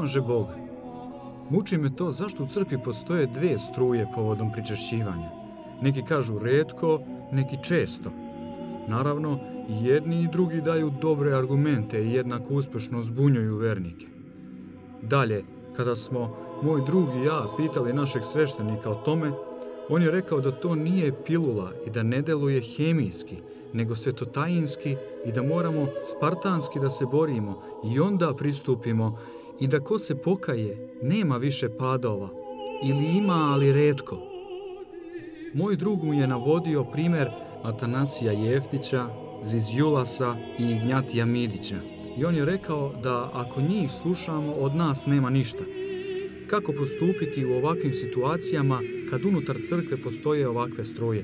može Bog. Muči me to zašto u crkvi postoje dve struje povodom pričešćivanja. Neki kažu retko, neki često. Naravno, i jedni i drugi daju dobre argumente i jednako uspešno zbunjuju vernike. Dalje, kada smo moj drug i ja pitali našeg sveštenika o tome, on je rekao da to nije pilula i da ne deluje hemijski, nego svetotajinski i da moramo spartanski da se borimo i onda pristupimo i da ko se pokaje, nema više padova ili ima, ali retko. Moj drug mu je navodio primer Atanasija Jeftića, Zizjulasa i Ignjatija Midića i on je rekao da ako njih slušamo, od nas nema ništa. Kako postupiti u ovakvim situacijama kad unutar crkve postoje ovakve struje?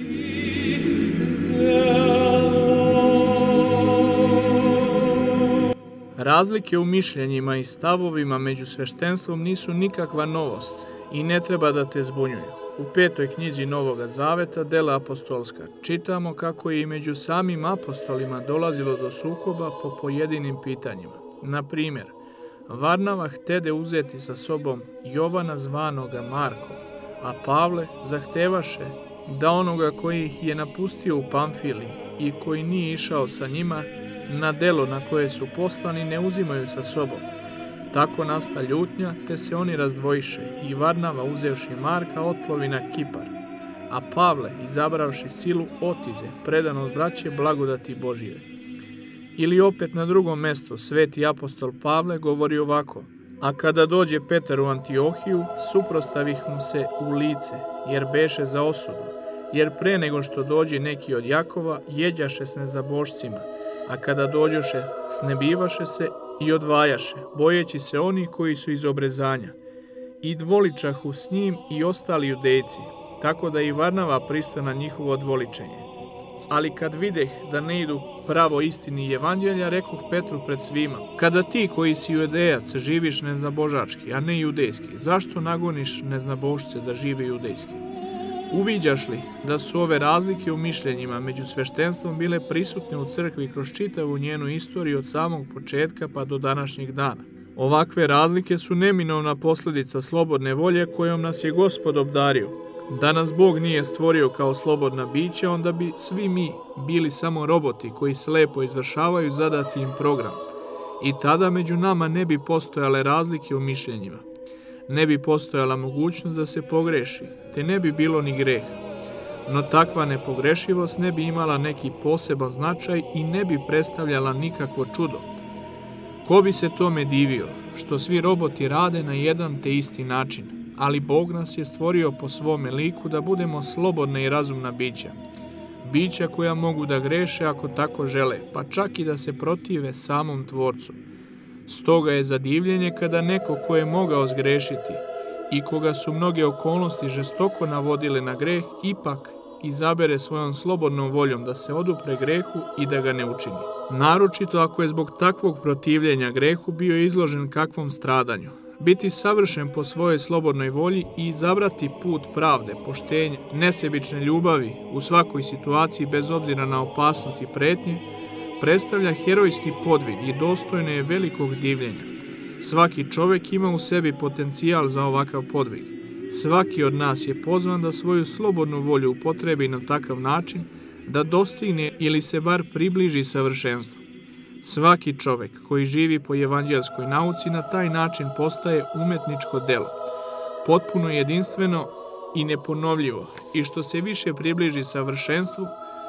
Razlike u mišljenjima i stavovima među sveštenstvom nisu nikakva novost i ne treba da te zbunjuju. U 5. knjizi Novoga Zaveta, Dela apostolska, čitamo kako je i među samim apostolima dolazilo do sukoba po pojedinim pitanjima. Na primjer, Varnava htede uzeti sa sobom Jovana zvanoga Marko, a Pavle zahtevaše da onoga koji ih je napustio u Pamfiliji i koji nije išao sa njima na delo na koje su poslani ne uzimaju sa sobom. Tako nasta ljutnja, te se oni razdvojiše i Varnava uzevši Marka otplovi na Kipar, a Pavle, izabravši silu, otide, predan od braće blagodati Božije. Ili opet na drugom mestu, sveti apostol Pavle govori ovako: a kada dođe Petar u Antiohiju, suprostavih mu se u lice, jer beše za osudu, jer pre nego što dođe neki od Jakova, jeđaše s nezabošcima, a kada dođoše, snebivaše se i odvajaše, bojeći se oni koji su iz obrezanja. I dvoličahu s njim i ostali judejci, tako da i Varnava prista na njihovo dvoličenje. Ali kad videh da ne idu pravo istini i evanđelja, rekoh Petru pred svima: kada ti koji si judejac živiš neznabožački, a ne judejski, zašto nagoniš neznabošce da žive judejski? Uviđaš li da su ove razlike u mišljenjima među sveštenstvom bile prisutne u crkvi kroz čitavu njenu istoriju od samog početka pa do današnjih dana? Ovakve razlike su neminovna posljedica slobodne volje kojom nas je Gospod obdario. Da nas Bog nije stvorio kao slobodna bića, onda bi svi mi bili samo roboti koji slepo izvršavaju zadati im program. I tada među nama ne bi postojale razlike u mišljenjima. Ne bi postojala mogućnost da se pogreši, te ne bi bilo ni greha. No takva nepogrešivost ne bi imala neki poseban značaj i ne bi predstavljala nikakvo čudo. Ko bi se tome divio, što svi roboti rade na jedan te isti način, ali Bog nas je stvorio po svome liku da budemo slobodna i razumna bića. Bića koja mogu da greše ako tako žele, pa čak i da se protive samom Tvorcu. Stoga je za divljenje kada neko ko je mogao zgrešiti i koga su mnoge okolnosti žestoko navodile na greh, ipak izabere svojom slobodnom voljom da se odupre grehu i da ga ne učini. Naročito ako je zbog takvog protivljenja grehu bio izložen kakvom stradanju. Biti savršen po svojoj slobodnoj volji i izabrati put pravde, poštenja, nesebične ljubavi u svakoj situaciji bez obzira na opasnost i pretnje, predstavlja herojski podvig i dostojno je velikog divljenja. Svaki čovek ima u sebi potencijal za ovakav podvig. Svaki od nas je pozvan da svoju slobodnu volju upotrebi na takav način da dostigne ili se bar približi savršenstvu. Svaki čovek koji živi po evanđelskoj nauci na taj način postaje umetničko delo, potpuno jedinstveno i neponovljivo, i što se više približi savršenstvu,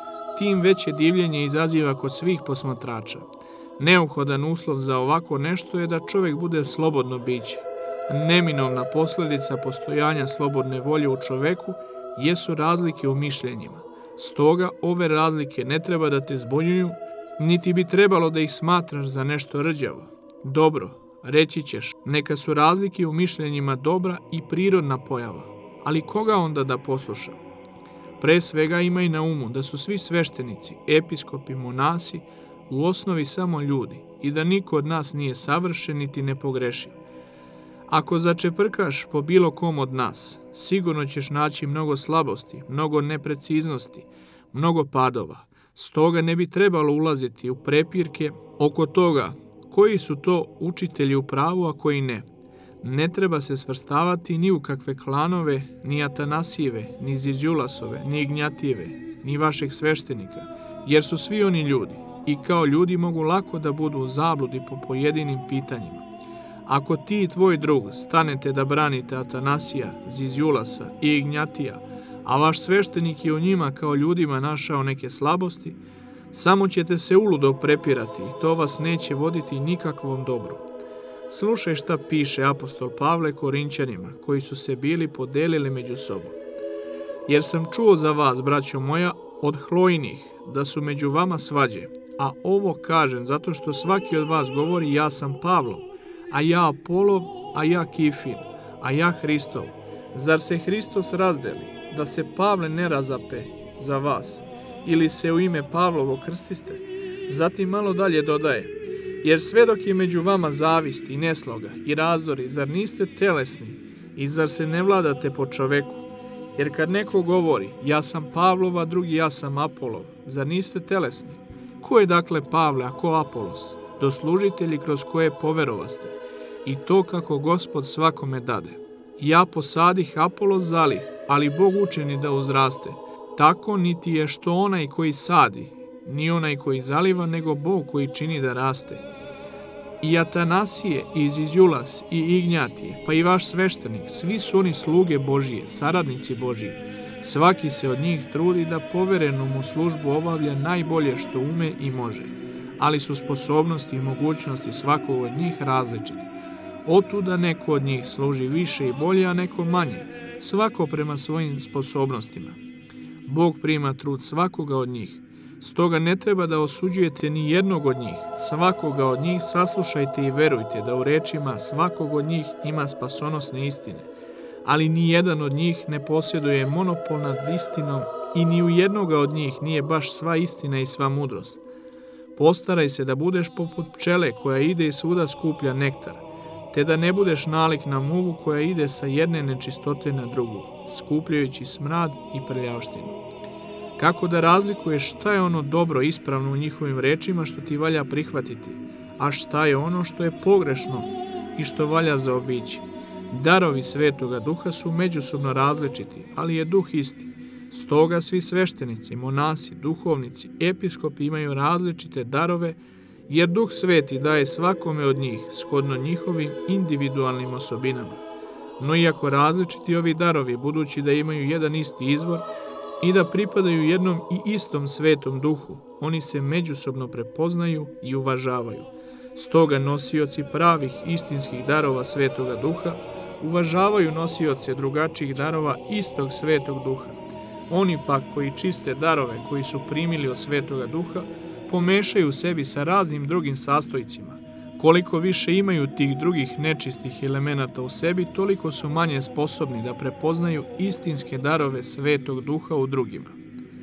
tim veće divljenje izaziva kod svih posmatrača. Neophodan uslov za ovako nešto je da čovjek bude slobodno biće. Neminovna posljedica postojanja slobodne volje u čoveku jesu razlike u mišljenjima. Stoga ove razlike ne treba da te zbunjuju, niti bi trebalo da ih smatraš za nešto rđavo. Dobro, reći ćeš, neka su razlike u mišljenjima dobra i prirodna pojava, ali koga onda da posluša? Pre svega imaj na umu da su svi sveštenici, episkopi, monasi u osnovi samo ljudi i da niko od nas nije savršen niti nepogrešiv. Ako začeprkaš po bilo kom od nas, sigurno ćeš naći mnogo slabosti, mnogo nepreciznosti, mnogo padova. Stoga ne bi trebalo ulaziti u prepirke oko toga koji su to učitelji u pravu, a koji ne. Ne treba se svrstavati ni u kakve klanove, ni Atanasijeve, ni Zizjulasove, ni Ignjatijeve, ni vašeg sveštenika, jer su svi oni ljudi i kao ljudi mogu lako da budu u zabludi po pojedinim pitanjima. Ako ti i tvoj drug stanete da branite Atanasija, Zizjulasa i Ignjatija, a vaš sveštenik je u njima kao ljudima našao neke slabosti, samo ćete se uludo prepirati i to vas neće voditi nikakvom dobru. Slušaj šta piše apostol Pavle Korinćanima, koji su se bili podelili među sobom. Jer sam čuo za vas, braćo moja, od Hlojnih, da su među vama svađe, a ovo kažem zato što svaki od vas govori ja sam Pavlov, a ja Apolov, a ja Kifin, a ja Hristov. Zar se Hristos razdeli, da se Pavle ne razape za vas, ili se u ime Pavlovo krstiste? Zatim malo dalje dodaje, jer sve dok je među vama zavist i nesloga i razdori, zar niste telesni i zar se ne vladate po čoveku? Jer kad neko govori, ja sam Pavlov, a drugi ja sam Apolov, zar niste telesni? Ko je dakle Pavle, a ko Apolos? Doslužitelji kroz koje poverovaste, i to kako Gospod svakome dade. Ja posadih, Apolos zalih, ali Bog učini da uzraste. Tako niti je što onaj koji sadi, ni onaj koji zaliva, nego Bog koji čini da raste. I Atanasije, i Zizjulas, i Ignjatije, pa i vaš sveštenik, svi su oni sluge Božije, saradnici Božiji. Svaki se od njih trudi da poverenu mu službu obavlja najbolje što ume i može, ali su sposobnosti i mogućnosti svakog od njih različiti. Otuda neko od njih služi više i bolje, a neko manje, svako prema svojim sposobnostima. Bog prima trud svakoga od njih, stoga ne treba da osuđujete ni jednog od njih. Svakoga od njih saslušajte i verujte da u rečima svakog od njih ima spasonosne istine, ali ni jedan od njih ne posjeduje monopol nad istinom i ni u jednoga od njih nije baš sva istina i sva mudrost. Postaraj se da budeš poput pčele koja ide i svuda skuplja nektar, te da ne budeš nalik na muvu koja ide sa jedne nečistote na drugu, skupljajući smrad i prljavštinu. Kako da razlikuješ šta je ono dobro ispravno u njihovim rečima što ti valja prihvatiti, a šta je ono što je pogrešno i što valja zaobići? Darovi Svetoga Duha su međusobno različiti, ali je Duh isti. Stoga svi sveštenici, monasi, duhovnici, episkopi imaju različite darove, jer Duh Sveti daje svakome od njih shodno njihovim individualnim osobinama. No iako različiti ovi darovi, budući da imaju jedan isti izvor i da pripadaju jednom i istom Svetom Duhu, oni se međusobno prepoznaju i uvažavaju. Stoga nosioci pravih istinskih darova Svetoga Duha uvažavaju nosioce drugačijih darova istog Svetog Duha. Oni pak koji čiste darove koji su primili od Svetoga Duha pomešaju u sebi sa raznim drugim sastojcima. Koliko više imaju tih drugih nečistih elemenata u sebi, toliko su manje sposobni da prepoznaju istinske darove Svetog Duha u drugima.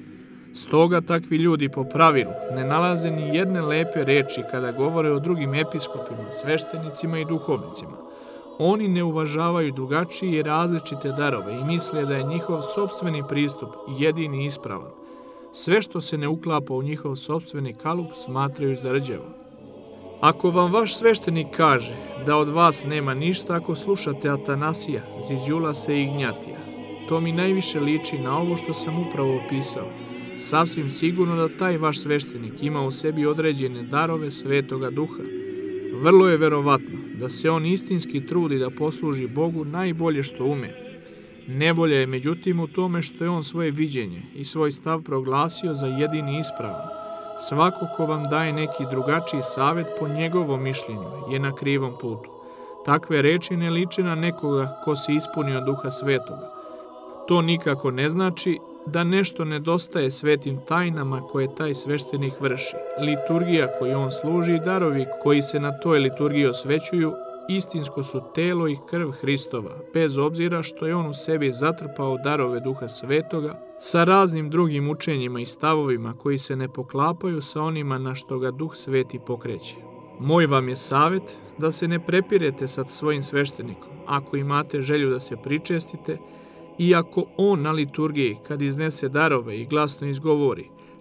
Stoga takvi ljudi po pravilu ne nalaze ni jedne lepe reči kada govore o drugim episkopima, sveštenicima i duhovnicima. Oni ne uvažavaju drugačije i različite darove i misle da je njihov sopstveni pristup jedini ispravan. Sve što se ne uklapa u njihov sopstveni kalup smatraju za rđevo. Ako vam vaš sveštenik kaže da od vas nema ništa ako slušate Atanasija, Zizjulasa i Ignjatija, to mi najviše liči na ovo što sam upravo opisao. Sasvim sigurno da taj vaš sveštenik ima u sebi određene darove Svetoga Duha. Vrlo je verovatno da se on istinski trudi da posluži Bogu najbolje što ume. Nevolja je međutim u tome što je on svoje viđenje i svoj stav proglasio za jedini ispravan. Svako ko vam daje neki drugačiji savjet po njegovom mišljenju je na krivom putu. Takve reči ne liče na nekoga ko se ispunio Duha Svetoga. To nikako ne znači da nešto nedostaje svetim tajnama koje taj sveštenik vrši. Liturgija koju on služi i darovi koji se na toj liturgiji osvećuju istinsko su telo i krv Hristova, bez obzira što je on u sebi zatrpao darove Duha Svetoga sa raznim drugim učenjima i stavovima koji se ne poklapaju sa onima na što ga Duh Sveti pokreće. Moj vam je savjet da se ne prepirete sa svojim sveštenikom, ako imate želju da se pričestite, i ako on na liturgiji, kad iznese darove i glasno izgovori,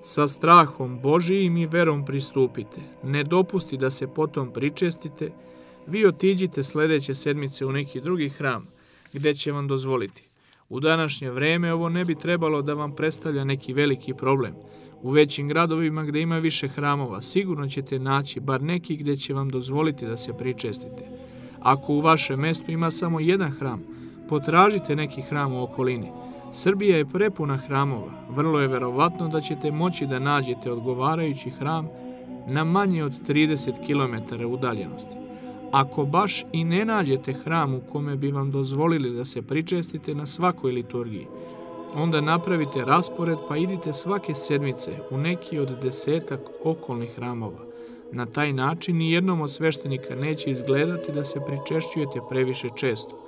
Sa strahom Božijim i verom pristupite. Ne dopusti da se potom pričestite. Vi otiđite sledeće sedmice u neki drugi hram, gde će vam dozvoliti. U današnje vreme ovo ne bi trebalo da vam predstavlja neki veliki problem. U većim gradovima gde ima više hramova sigurno ćete naći bar neki gde će vam dozvoliti da se pričestite. Ako u vašem mestu ima samo jedan hram, potražite neki hram u okolini. Srbija je prepuna hramova. Vrlo je verovatno da ćete moći da nađete odgovarajući hram na manje od 30 km udaljenosti. Ako baš i ne nađete hram u kome bi vam dozvolili da se pričestite na svakoj liturgiji, onda napravite raspored pa idite svake sedmice u neki od 10 okolnih hramova. Na taj način nijednom od sveštenika neće izgledati da se pričešćujete previše često.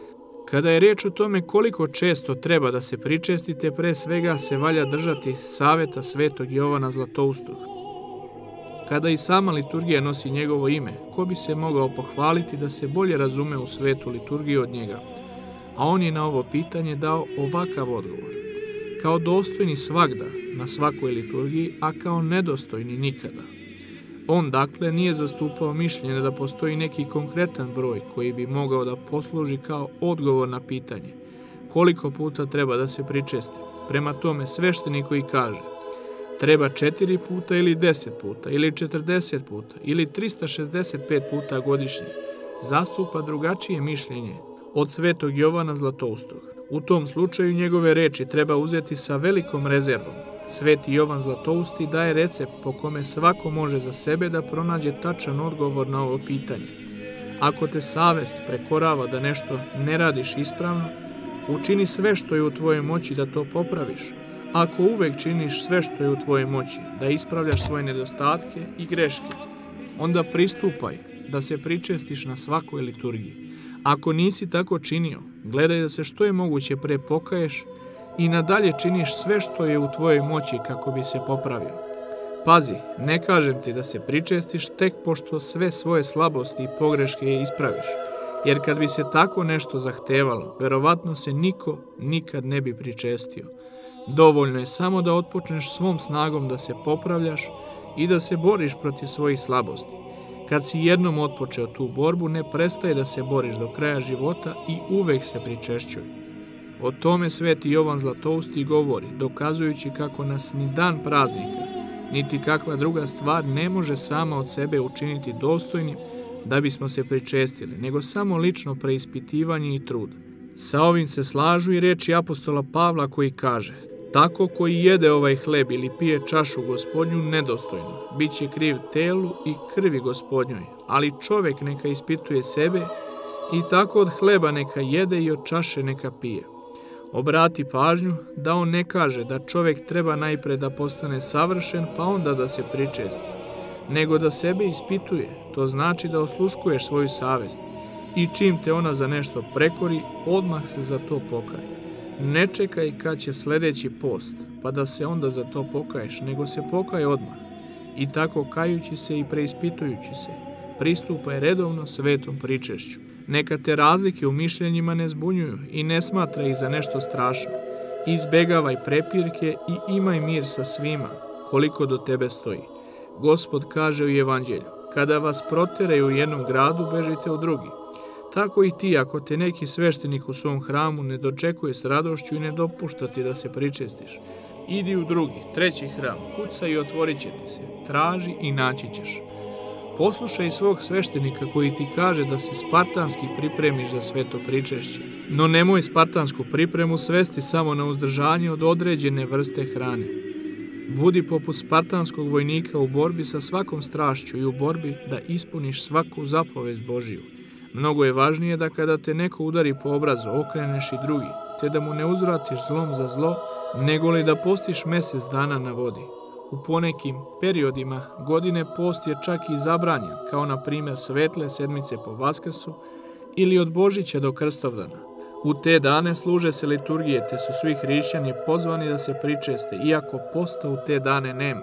Kada je reč o tome koliko često treba da se pričestite, pre svega se valja držati saveta svetog Jovana Zlatoustog. Kada i sama liturgija nosi njegovo ime, ko bi se mogao pohvaliti da se bolje razume u svetu liturgiju od njega? A on je na ovo pitanje dao ovakav odgovor. Kao dostojni svagda na svakoj liturgiji, a kao nedostojni nikada. On, dakle, nije zastupao mišljenje da postoji neki konkretan broj koji bi mogao da posluži kao odgovor na pitanje koliko puta treba da se pričesti. Prema tome, sveštenik koji kaže treba 4 puta ili 10 puta ili 40 puta ili 365 puta godišnje, zastupa drugačije mišljenje od svetog Jovana Zlatoustog. U tom slučaju njegove reči treba uzeti sa velikom rezervom. Sveti Jovan Zlatousti daje recept po kome svako može za sebe da pronađe tačan odgovor na ovo pitanje. Ako te savest prekorava da nešto ne radiš ispravno, učini sve što je u tvojoj moći da to popraviš. Ako uvek činiš sve što je u tvojoj moći da ispravljaš svoje nedostatke i greške, onda pristupaj da se pričestiš na svakoj liturgiji. Ako nisi tako činio, gledaj da se što je moguće pre pokaješ i nadalje činiš sve što je u tvojoj moći kako bi se popravio. Pazi, ne kažem ti da se pričestiš tek pošto sve svoje slabosti i pogreške ispraviš, jer kad bi se tako nešto zahtevalo, verovatno se niko nikad ne bi pričestio. Dovoljno je samo da otpočneš svom snagom da se popravljaš i da se boriš protiv svojih slabosti. Kad si jednom otpočeo tu borbu, ne prestaje da se boriš do kraja života i uvek se pričešćuj. O tome sveti Jovan Zlatousti govori, dokazujući kako nas ni dan praznika, niti kakva druga stvar ne može sama od sebe učiniti dostojnim da bismo se pričestili, nego samo lično preispitivanje i trud. Sa ovim se slažu i reči apostola Pavla koji kaže: tako koji jede ovaj hleb ili pije čašu Gospodnju nedostojno, bit će kriv telu i krvi Gospodnjoj, ali čovek neka ispituje sebe i tako od hleba neka jede i od čaše neka pije. Obrati pažnju da on ne kaže da čovek treba najpre da postane savršen pa onda da se pričesti, nego da sebe ispituje, to znači da osluškuješ svoju savest i čim te ona za nešto prekori, odmah se za to pokaj. Ne čekaj kad će sledeći post, pa da se onda za to pokaješ, nego se pokaj odmah. I tako kajući se i preispitujući se, pristupaj redovno svetom pričešću. Neka te razlike u mišljenjima ne zbunjuju i ne smatraj ih za nešto strašno. Izbegavaj prepirke i imaj mir sa svima, koliko do tebe stoji. Gospod kaže u Evanđelju: kada vas proteraju u jednom gradu, bežite u drugi. Tako i ti, ako te neki sveštenik u svom hramu ne dočekuje s radošću i ne dopušta ti da se pričestiš, idi u drugi, treći hram, kucaj i otvorit će ti se, traži i naći ćeš. Poslušaj svog sveštenika koji ti kaže da se spartanski pripremiš za sveto pričešće, no nemoj spartansku pripremu svesti samo na uzdržanje od određene vrste hrane. Budi poput spartanskog vojnika u borbi sa svakom strašću i u borbi da ispuniš svaku zapovest Božiju. Mnogo je važnije da kada te neko udari po obrazu, okreneš i drugi, te da mu ne uzvratiš zlom za zlo, nego li da postiš mesec dana na vodi. U ponekim periodima godine post je čak i zabranjen, kao na primjer svetle sedmice po Vaskrsu ili od Božića do Krstovdana. U te dane služe se liturgije, te su svi hrišćani pozvani da se pričeste, iako posta u te dane nema.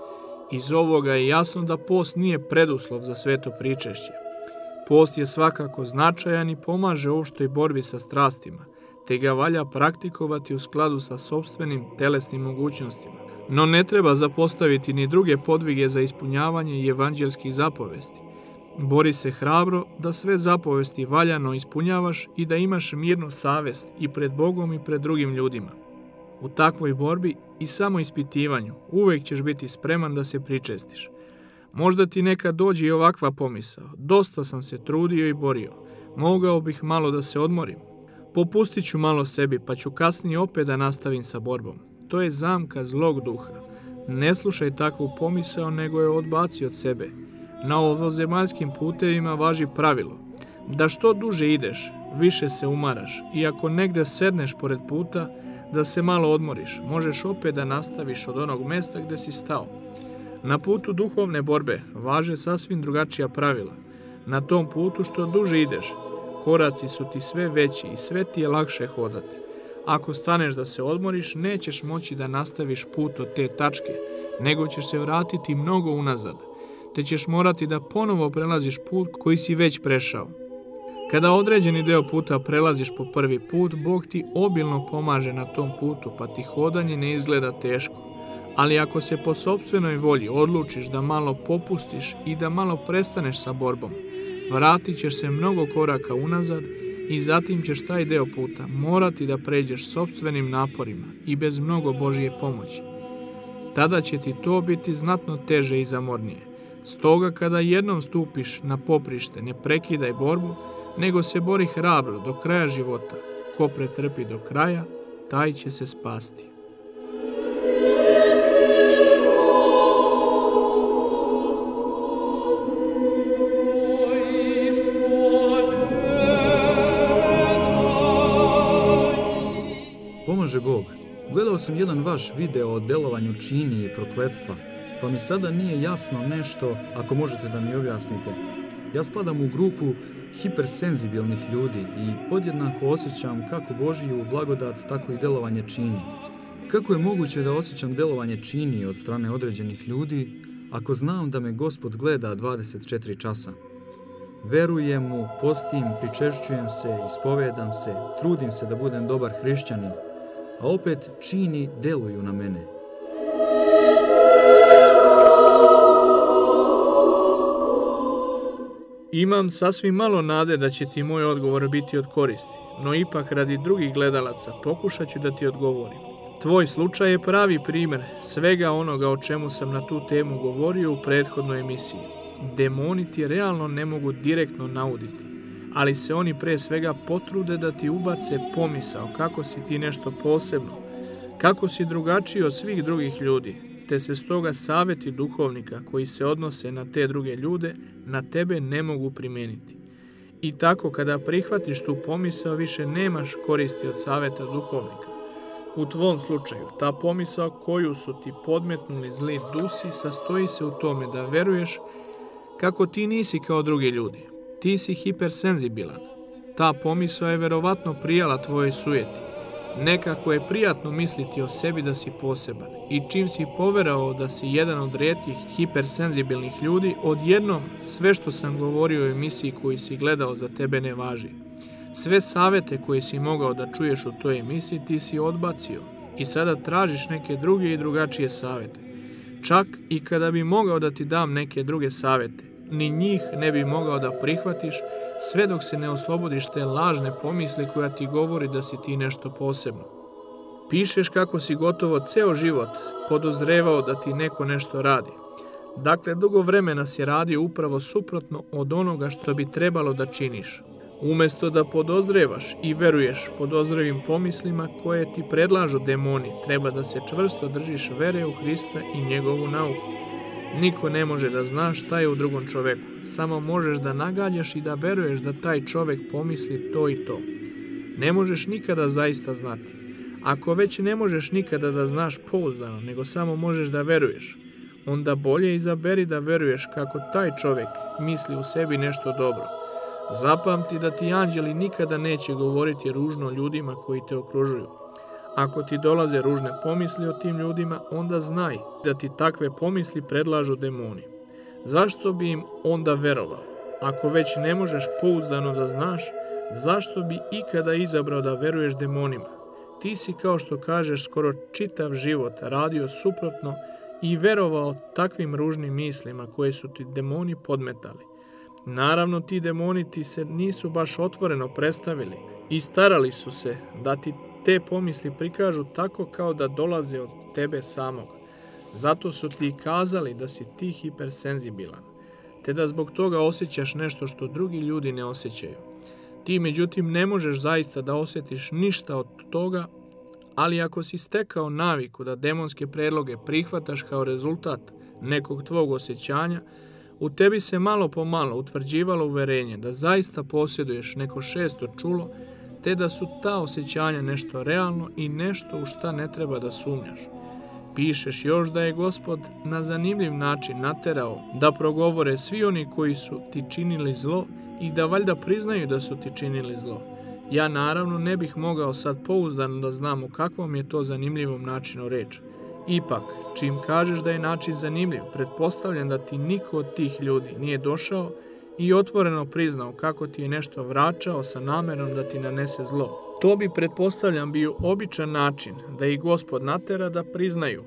Iz ovoga je jasno da post nije preduslov za sveto pričešće. Post je svakako značajan i pomaže opštoj borbi sa strastima, te ga valja praktikovati u skladu sa sopstvenim telesnim mogućnostima. No ne treba zapostaviti ni druge podvige za ispunjavanje evanđelskih zapovesti. Bori se hrabro da sve zapovesti valjano ispunjavaš i da imaš mirnu savest i pred Bogom i pred drugim ljudima. U takvoj borbi i samoispitivanju uvek ćeš biti spreman da se pričestiš. Možda ti nekad dođe i ovakva pomisao. Dosta sam se trudio i borio. Mogao bih malo da se odmorim. Popustit ću malo sebi, pa ću kasnije opet da nastavim sa borbom. To je zamka zlog duha. Ne slušaj takvu pomisao, nego je odbaci od sebe. Na ovozemaljskim putevima važi pravilo da što duže ideš, više se umaraš i ako negde sedneš pored puta, da se malo odmoriš, možeš opet da nastaviš od onog mesta gde si stao. Na putu duhovne borbe važe sasvim drugačija pravila. Na tom putu što duže ideš, koraci su ti sve veći i sve ti je lakše hodati. Ako staneš da se odmoriš, nećeš moći da nastaviš put od te tačke, nego ćeš se vratiti mnogo unazad, te ćeš morati da ponovo prelaziš put koji si već prešao. Kada određeni deo puta prelaziš po prvi put, Bog ti obilno pomaže na tom putu, pa ti hodanje ne izgleda teško. Ali ako se po sopstvenoj volji odlučiš da malo popustiš i da malo prestaneš sa borbom, vratit ćeš se mnogo koraka unazad i zatim ćeš taj deo puta morati da pređeš sopstvenim naporima i bez mnogo Božije pomoći. Tada će ti to biti znatno teže i zamornije. Stoga kada jednom stupiš na poprište, ne prekidaj borbu, nego se bori hrabro do kraja života. Ko pretrpi do kraja, taj će se spasti. Pomaže Bog. Gledao sam jedan vaš video o delovanju čini i prokletstva, pa mi sada nije jasno nešto, ako možete da mi objasnite. Ja spadam u grupu hipersenzibilnih ljudi i podjednako osjećam kako Božiju blagodat, tako i delovanje čini. Kako je moguće da osjećam delovanje čini od strane određenih ljudi, ako znam da me Gospod gleda 24 časa? Verujem mu, postim, pričešćujem se, ispovedam se, trudim se da budem dobar hrišćanin, a opet čini deluju na mene. Imam sasvim malo nade da će ti moj odgovor biti od koristi, no ipak radi drugih gledalaca pokušat ću da ti odgovorim. Tvoj slučaj je pravi primer svega onoga o čemu sam na tu temu govorio u prethodnoj emisiji. Demoni ti realno ne mogu direktno nauditi, ali se oni pre svega potrude da ti ubace pomisao kako si ti nešto posebno, kako si drugačiji od svih drugih ljudi, te se stoga saveti duhovnika koji se odnose na te druge ljude na tebe ne mogu primeniti. I tako kada prihvatiš tu pomisao više nemaš koristi od saveta duhovnika. U tvom slučaju ta pomisao koju su ti podmetnuli zli dusi sastoji se u tome da veruješ kako ti nisi kao drugi ljudi. Ti si hipersenzibilan. Ta pomisao je verovatno prijala tvojoj sujeti. Nekako je prijatno misliti o sebi da si poseban i čim si poverao da si jedan od rijetkih hipersenzibilnih ljudi, odjednom sve što sam govorio u emisiji koju si gledao za tebe ne važi. Sve savete koje si mogao da čuješ u toj emisiji ti si odbacio i sada tražiš neke druge i drugačije savete. Čak i kada bi mogao da ti dam neke druge savete, ni njih ne bi mogao da prihvatiš sve dok se ne oslobodiš te lažne pomisli koja ti govori da si ti nešto posebno. Pišeš kako si gotovo ceo život podozrevao da ti neko nešto radi. Dakle, dugo vremena si radio upravo suprotno od onoga što bi trebalo da činiš. Umesto da podozrevaš i veruješ podozrevim pomislima koje ti predlažu demoni, treba da se čvrsto držiš vere u Hrista i njegovu nauku. Niko ne može da zna šta je u drugom čoveku, samo možeš da nagađaš i da veruješ da taj čovek pomisli to i to. Ne možeš nikada zaista znati. Ako već ne možeš nikada da znaš pouzdano, nego samo možeš da veruješ, onda bolje izaberi da veruješ kako taj čovek misli u sebi nešto dobro. Zapamti da ti anđeli nikada neće govoriti ružno ljudima koji te okružuju. Ako ti dolaze ružne pomisli o tim ljudima, onda znaj da ti takve pomisli predlažu demoni. Zašto bi im onda verovao? Ako već ne možeš pouzdano da znaš, zašto bi ikada izabrao da veruješ demonima? ti si, kao što kažeš, skoro čitav život radio suprotno i verovao takvim ružnim mislima koje su ti demoni podmetali. Naravno, ti demoni ti se nisu baš otvoreno predstavili i starali su se da ti te pomisli prikažu tako kao da dolaze od tebe samog. Zato su ti kazali da si ti hipersenzibilan, te da zbog toga osjećaš nešto što drugi ljudi ne osjećaju. Ti, međutim, ne možeš zaista da osjetiš ništa od toga, ali ako si stekao naviku da demonske predloge prihvataš kao rezultat nekog tvog osjećanja, u tebi se malo po malo utvrđivalo uverenje da zaista posjeduješ neko šesto čulo, te da su ta osjećanja nešto realno i nešto u šta ne treba da sumnjaš. Pišeš još da je Gospod na zanimljiv način naterao da progovore svi oni koji su ti činili zlo i da valjda priznaju da su ti činili zlo. Ja naravno ne bih mogao sad pouzdano da znam u kakvom je to zanimljivom načinu reč. Ipak, čim kažeš da je način zanimljiv, pretpostavljam da ti niko od tih ljudi nije došao i otvoreno priznao kako ti je nešto vraćao sa namerom da ti nanese zlo. To bi, pretpostavljam, bio običan način da ih Gospod natera da priznaju.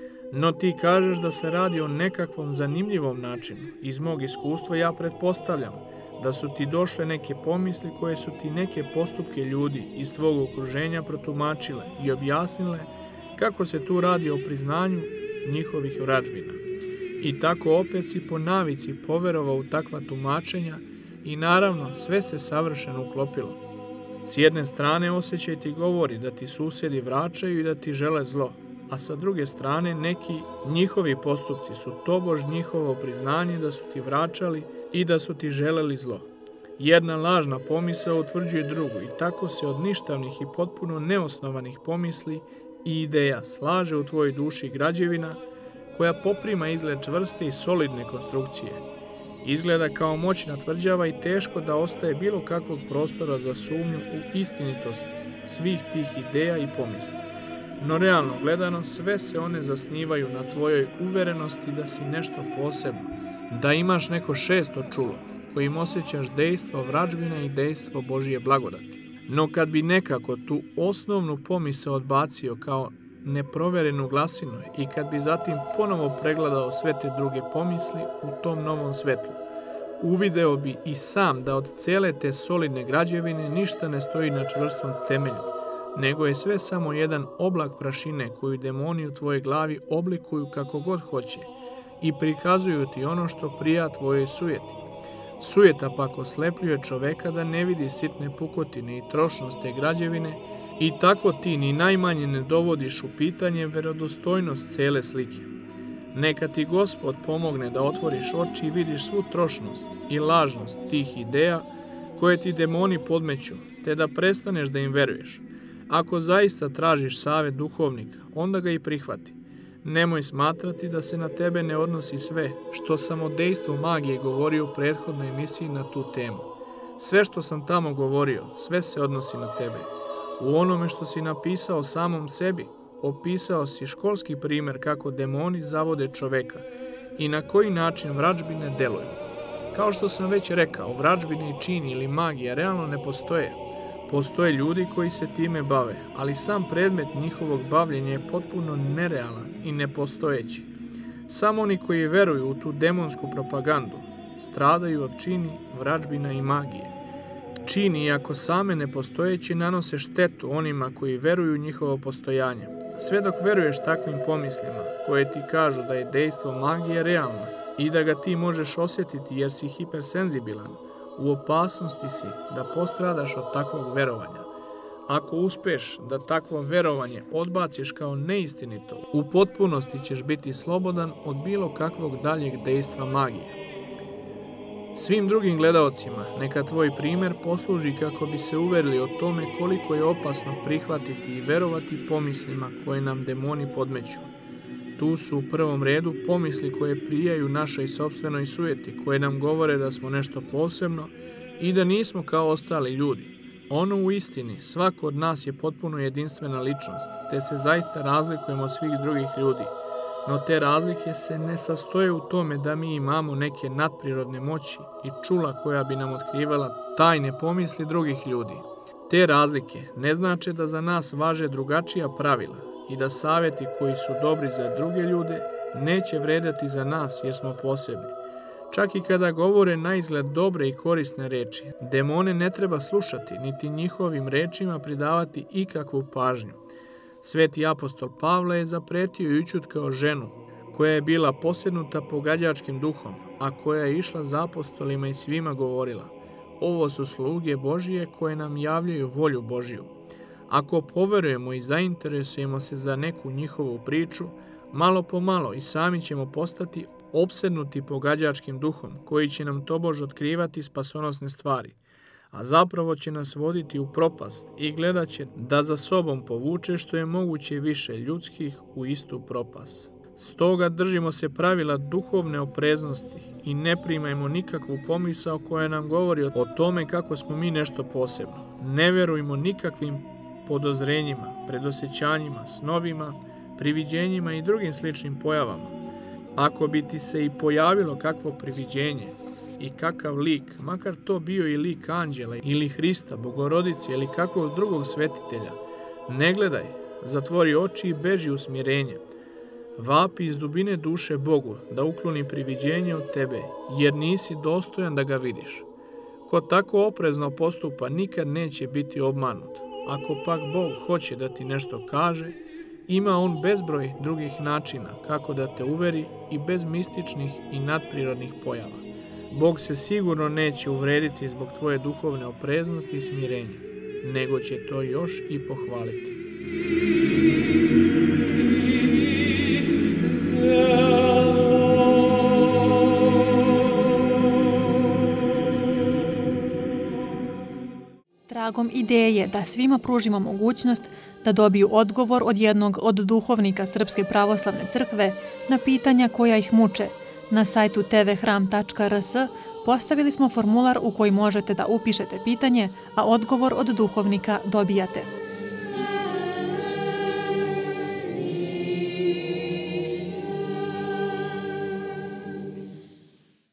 No ti kažeš da se radi o nekakvom zanimljivom načinu. Iz mog iskustva ja pretpostavljam da su ti došle neke pomisli koje su ti neke postupke ljudi iz svog okruženja protumačile i objasnile kako se tu radi o priznanju njihovih vražbina. I tako opet si po navici poverovao u takva tumačenja i naravno sve se savršeno uklopilo. S jedne strane osjećaj ti govori da ti susjedi vraćaju i da ti žele zlo, a sa druge strane neki njihovi postupci su tobož njihovo priznanje da su ti vraćali i da su ti želeli zlo. Jedna lažna pomisao utvrđuje drugu i tako se od ništavnih i potpuno neosnovanih pomisli i ideja slaže u tvojoj duši građevina koja poprima izgled čvrste i solidne konstrukcije. Izgleda kao moćna tvrđava i teško da ostaje bilo kakvog prostora za sumnju u istinitost svih tih ideja i pomisli. No realno gledano, sve se one zasnivaju na tvojoj uverenosti da si nešto posebno, da imaš neko šesto čulo, kojim osjećaš dejstvo vražbina i dejstvo Božije blagodati. No kad bi nekako tu osnovnu pomisao odbacio kao neproverenu glasinu i kad bi zatim ponovo pregledao sve te druge pomisli u tom novom svetlu, uvideo bi i sam da od cele te solidne građevine ništa ne stoji na čvrstom temelju, nego je sve samo jedan oblak prašine koju demoni u tvojoj glavi oblikuju kako god hoće i prikazuju ti ono što prija tvojoj sujeti. Sujeta pak oslepljuje čoveka da ne vidi sitne pukotine i trošnost te građevine i tako ti ni najmanje ne dovodiš u pitanje verodostojnost cele slike. Neka ti Gospod pomogne da otvoriš oči i vidiš svu trošnost i lažnost tih ideja koje ti demoni podmeću, te da prestaneš da im veruješ. Ako zaista tražiš savet duhovnika, onda ga i prihvati. Nemoj smatrati da se na tebe ne odnosi sve što sam o dejstvu magije govorio u prethodnoj emisiji na tu temu. Sve što sam tamo govorio, sve se odnosi na tebe. U onome što si napisao samom sebi, opisao si školski primer kako demoni zavode čoveka i na koji način vražbine deluju. Kao što sam već rekao, vražbine i čini ili magija realno ne postoje. Postoje ljudi koji se time bave, ali sam predmet njihovog bavljenja je potpuno nerealan i nepostojeći. Samo oni koji veruju u tu demonsku propagandu stradaju od čini, vražbina i magije. Čini, iako same nepostojeći, nanose štetu onima koji veruju u njihovo postojanje. Sve dok veruješ takvim pomislima, koje ti kažu da je dejstvo magije realno i da ga ti možeš osjetiti jer si hipersenzibilan, u opasnosti si da postradaš od takvog verovanja. Ako uspeš da takvo verovanje odbaciš kao neistinito, u potpunosti ćeš biti slobodan od bilo kakvog daljeg dejstva magije. Svim drugim gledaocima neka tvoj primer posluži kako bi se uverili o tome koliko je opasno prihvatiti i verovati pomislima koje nam demoni podmeću. Tu su u prvom redu pomisli koje prijaju našoj sopstvenoj sujeti, koje nam govore da smo nešto posebno i da nismo kao ostali ljudi. Ono u istini, svako od nas je potpuno jedinstvena ličnost, te se zaista razlikujemo od svih drugih ljudi. No te razlike se ne sastoje u tome da mi imamo neke nadprirodne moći i čula koja bi nam otkrivala tajne pomisli drugih ljudi. Te razlike ne znače da za nas važe drugačija pravila i da savjeti koji su dobri za druge ljude neće vredeti za nas jer smo posebni. Čak i kada govore naizgled dobre i korisne reči, demone ne treba slušati, niti njihovim rečima pridavati ikakvu pažnju. Sveti apostol Pavle je zapretio i ućutkao ženu, koja je bila posjednuta pogađačkim duhom, a koja je išla za apostolima i svima govorila: ovo su sluge Božije koje nam javljaju volju Božiju. Ako poverujemo i zainteresujemo se za neku njihovu priču, malo po malo i sami ćemo postati opsednuti pogađačkim duhom, koji će nam tobož otkrivati spasonosne stvari, a zapravo će nas voditi u propast i gledat će da za sobom povuče što je moguće više ljudskih u istu propast. Stoga držimo se pravila duhovne opreznosti i ne primajmo nikakvu pomisao koja nam govori o tome kako smo mi nešto posebno. Ne verujmo nikakvim podozrenjima, predosjećanjima, snovima, priviđenjima i drugim sličnim pojavama. Ako bi ti se i pojavilo kakvo priviđenje i kakav lik, makar to bio i lik anđela ili Hrista, Bogorodice ili kakvog drugog svetitelja, ne gledaj, zatvori oči i beži u smirenje. Vapi iz dubine duše Bogu da ukloni priviđenje od tebe, jer nisi dostojan da ga vidiš. Ko tako oprezno postupa nikad neće biti obmanut. Ako pak Bog hoće da ti nešto kaže, ima on bezbroj drugih načina kako da te uveri i bez mističnih i nadprirodnih pojava. Bog se sigurno neće uvrediti zbog tvoje duhovne opreznosti i smirenja, nego će to još i pohvaliti. Tragom ideje da svima pružimo mogućnost da dobiju odgovor od jednog od duhovnika Srpske pravoslavne crkve na pitanja koja ih muče, na sajtu tvhram.rs postavili smo formular u koji možete da upišete pitanje, a odgovor od duhovnika dobijate.